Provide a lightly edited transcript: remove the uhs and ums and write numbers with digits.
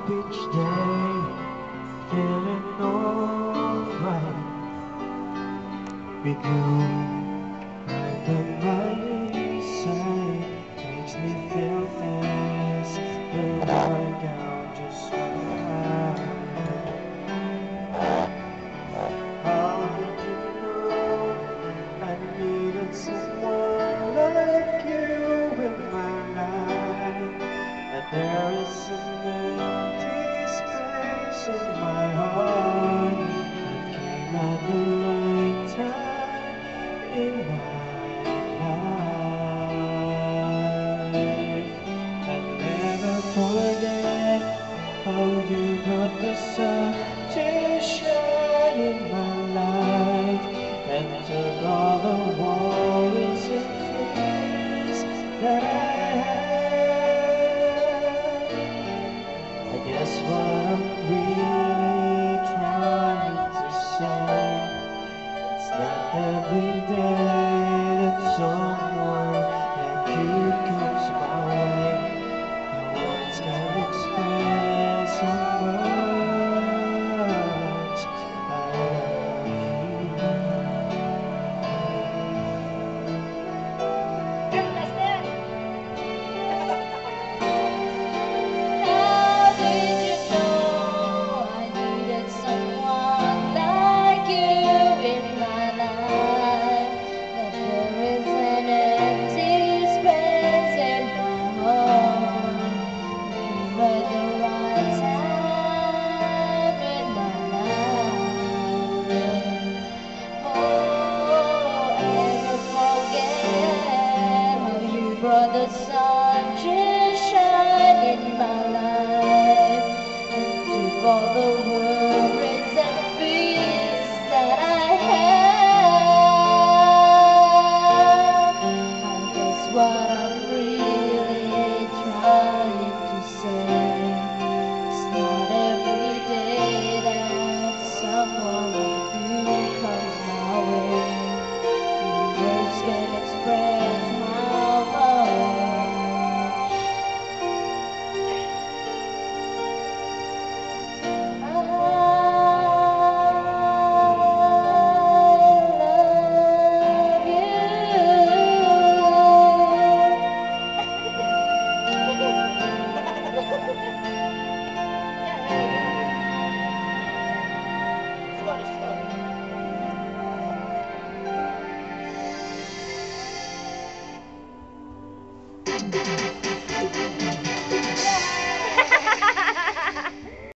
each day, feeling alright. With you right by my side, makes me feel this. When I down, just right. How did you know I needed someone like you in my life? And there is an empty space in my heart that came at the right time in my